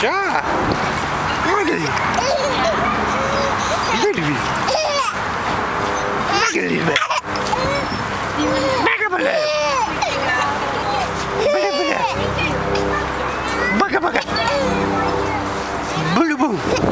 job. Look at him. Look at him. Look at him. Back up a little. Back up a little. Baka baka. Bulu bulu.